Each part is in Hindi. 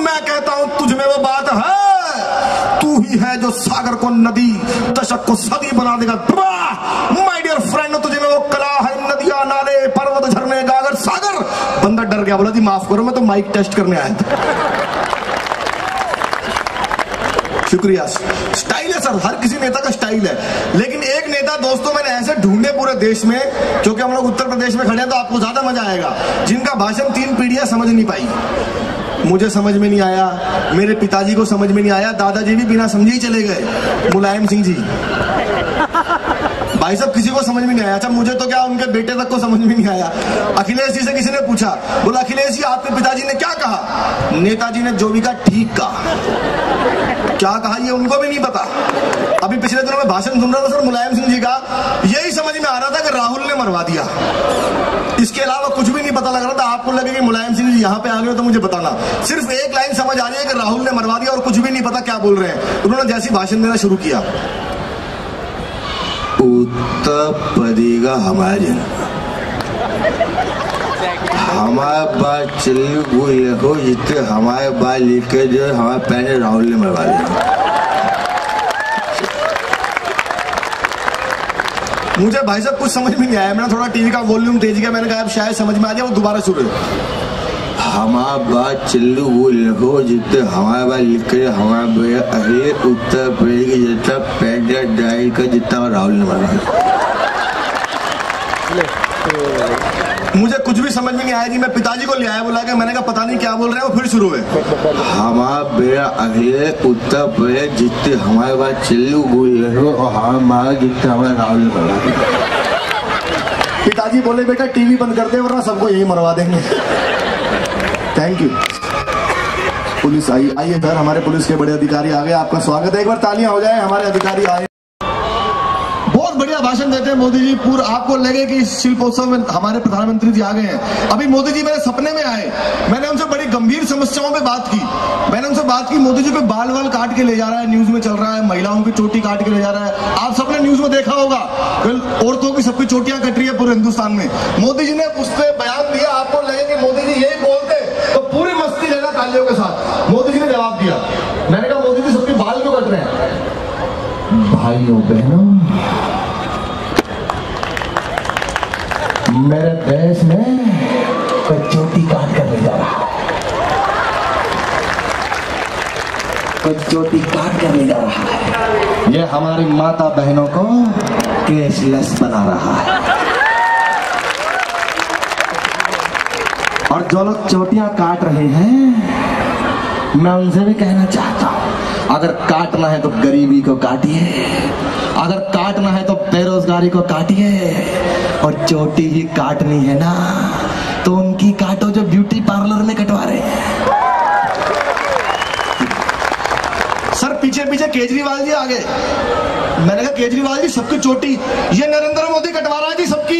मैं कहता हूं तुझ में वो बात है, तू ही है जो सागर को नदी, दशक को सदी बना देगा। माय डियर फ्रेंड, तुझे में वो कला है, नदियां, नाले, पर्वत, झरने, गागर, सागर। बंदा डर गया, बोला जी माफ करो, मैं तो माइक टेस्ट करने आया था। शुक्रिया। स्टाइल है सर, हर किसी नेता का स्टाइल है, लेकिन एक नेता दोस्तों मैंने ऐसे ढूंढे पूरे देश में, क्योंकि हम लोग उत्तर प्रदेश में खड़े हैं तो आपको ज्यादा मजा आएगा, जिनका भाषण 3 पीढ़ियां समझ नहीं पाई। मुझे समझ में नहीं आया, मेरे पिताजी को समझ में नहीं आया, दादाजी भी बिना समझे ही चले गए, मुलायम सिंह जी। भाई साहब किसी को समझ में नहीं आया। अच्छा मुझे तो क्या, उनके बेटे तक को समझ में नहीं आया। अखिलेश जी से किसी ने पूछा, बोला अखिलेश जी आपके पिताजी ने क्या कहा? नेताजी ने जो भी कहा ठीक कहा। क्या कहा ये उनको भी नहीं पता। अभी पिछले दिनों में भाषण सुन रहा था सर मुलायम सिंह जी का, यही समझ में आ रहा था कि राहुल ने मरवा दिया, इसके अलावा कुछ भी नहीं पता लग रहा था। आपको लगे कि मुलायम सिंह जी यहाँ पे आ गए तो मुझे बताना, सिर्फ एक लाइन समझ आ रही है कि राहुल ने मरवा दिया और कुछ भी नहीं पता क्या बोल रहे हैं। उन्होंने जैसी भाषण देना शुरू किया, उत्तर पड़ेगा हमारे, हमारे बात चली हो जितने हमारे बात लिखे जो हमारे पहले राहुल ने मरवा दिया। मुझे भाई साहब कुछ समझ में नहीं आया, मैंने थोड़ा टीवी का वॉल्यूम तेज किया, मैंने कहा अब शायद समझ में आ जाए, वो दोबारा शुरू। हमारा बात चलू वो लिखो जितने हमारे बात लिखे हमारे अरे उत्तर प्रदेश के जितना पैंट डाई का जितना राहुल ने मरवा। मुझे कुछ भी समझ में नहीं आया जी। मैं पिताजी को ले आया, बोला कि मैंने कहा पता नहीं क्या बोल रहे हो, फिर शुरू हुए हमारा बेटा अरे उत्तर प्रदेश जितने हमारे बात चलू वो लिखो और हमारा जितना हमारे राहुल ने मरवा। पिताजी बोले बेटा टीवी बंद कर दे वरना सबको यही मरवा देंगे। Thank you. पुलिस आइए सर, हमारे पुलिस के बड़े अधिकारी आ गए, आपका स्वागत है। एक बार तालियां हो जाए, हमारे अधिकारी आए। बहुत बढ़िया भाषण देते हैं मोदी जी। पूरा आपको लगे कि इस शिल्पोत्सव में हमारे प्रधानमंत्री जी आ गए हैं। अभी मोदी जी मेरे सपने में आए, मैंने उनसे बड़ी गंभीर समस्याओं पे बात की। मैंने उनसे बात की, मोदी जी पे बाल वाल काट के ले जा रहा है, न्यूज में चल रहा है, महिलाओं की चोटी काट के ले जा रहा है। आप सबने न्यूज में देखा होगा, औरतों की सबकी चोटियां कट रही है पूरे हिंदुस्तान में। मोदी जी ने उस पर बयान दिया, आपको लगे कि मोदी जी यही बोलते तो पूरी मस्ती लेना तालियों के साथ। मोदी जी ने जवाब दिया, मैंने कहा मोदी जी सबके बाल क्यों कट रहे हैं? भाइयों बहनों, मेरे देश में कोई चोटी काट कर ले जा रहा है, कोई चोटी काट कर ले जा रहा है। ये हमारी माता बहनों को कैशलेस बना रहा है। और जो लोग चोटियां काट रहे हैं, मैं उनसे भी कहना चाहता हूं, अगर काटना है तो गरीबी को काटिए, अगर काटना है तो बेरोजगारी को काटिए, और चोटी ही काटनी है ना तो उनकी काटो जो ब्यूटी पार्लर में कटवा रहे हैं। सर पीछे पीछे केजरीवाल जी आ गए, मैंने कहा केजरीवाल जी सबकी चोटी ये नरेंद्र मोदी कटवा रहा है जी सबकी,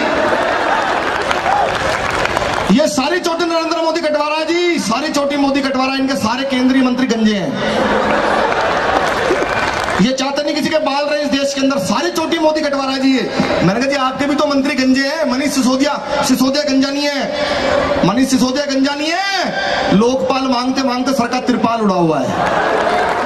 ये सारी चोटी नरेंद्र मोदी कटवा रहा है जी, सारी चोटी मोदी कटवा रहा है। इनके सारे केंद्रीय मंत्री गंजे हैं, ये चाहते नहीं किसी के बाल रहे इस देश के अंदर, सारी चोटी मोदी कटवा रहा है जी ये। मैंने कहा जी आपके भी तो मंत्री गंजे हैं, मनीष सिसोदिया गंजा नहीं है, मनीष सिसोदिया गंजा नहीं है, लोकपाल मांगते मांगते सर का तिरपाल उड़ा हुआ है।